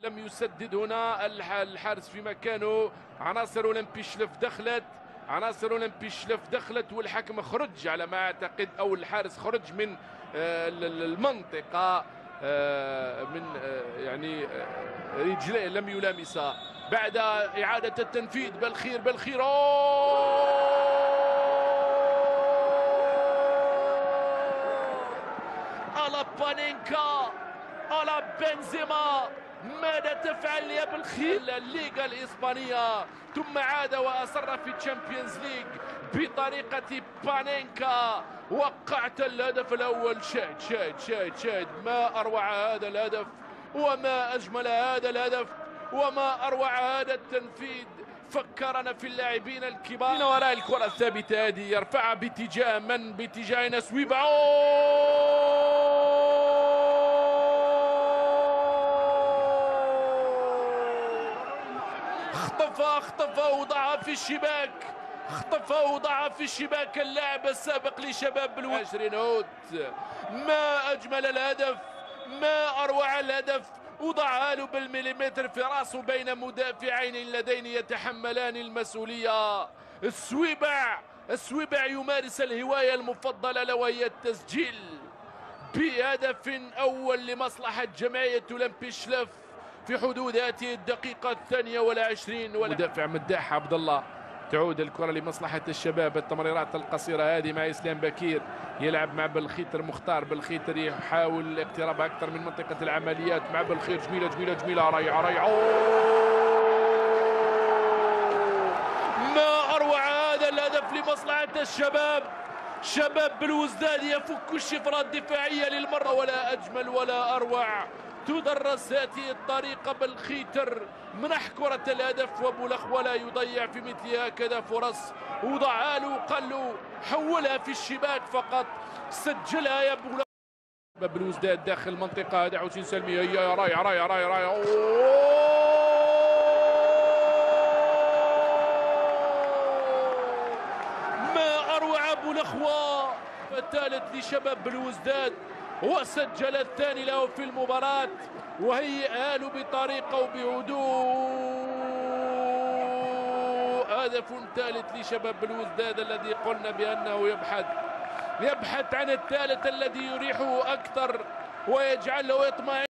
لم يسدد هنا الحارس في مكانه. عناصر اولمبي شلف دخلت والحكم خرج على ما اعتقد، او الحارس خرج من المنطقه من يعني رجليه لم يلامسها. بعد اعاده التنفيذ بالخير على بانينكا على بنزيما. ماذا تفعل يا بالخير؟ الليغا الإسبانية، ثم عاد وأصر في الشامبيونز ليج بطريقة بانينكا. وقعت الهدف الأول. شاهد ما أروع هذا الهدف، وما أجمل هذا الهدف، وما أروع هذا التنفيذ. فكرنا في اللاعبين الكبار. وراء الكرة الثابتة هذه يرفعها باتجاه من؟ باتجاه نسويبع. اختفى وضعها في الشباك. اللاعب السابق لشباب بلوز 20 هوت. ما اجمل الهدف، ما اروع الهدف. وضعها له بالمليمتر في راسه بين مدافعين اللذين يتحملان المسؤوليه. السويبع يمارس الهوايه المفضله له، وهي التسجيل بهدف اول لمصلحه جمعيه اولمبي شلف في حدود هذه الدقيقة 22. مدافع مداح عبد الله. تعود الكرة لمصلحة الشباب. التمريرات القصيرة هذه مع إسلام بكير، يلعب مع بالخيتر مختار. بالخيتر يحاول الاقتراب أكثر من منطقة العمليات مع بالخير. جميلة ريع. ما أروع هذا الهدف لمصلحة الشباب. شباب بلوزداد يفك الشفرة الدفاعية للمرة. ولا أجمل ولا أروع. تدرس هذه الطريقة بالخيتر، منح كرة الهدف، وبولخ ولا يضيع في مثل هكذا فرص. وضعها له وقال له حولها في الشباك فقط. سجلها يا بولخ. بلوزداد داخل المنطقة. هذا حسين سلمي. هي رايع. ما أروع بولخوا. الثالث لشباب بلوزداد، وسجل الثاني له في المباراة، وهيئها له بطريقة وبهدوء. هدف ثالث لشباب بلوزداد الذي قلنا بأنه يبحث عن الثالث الذي يريحه أكثر ويجعله يطمئن.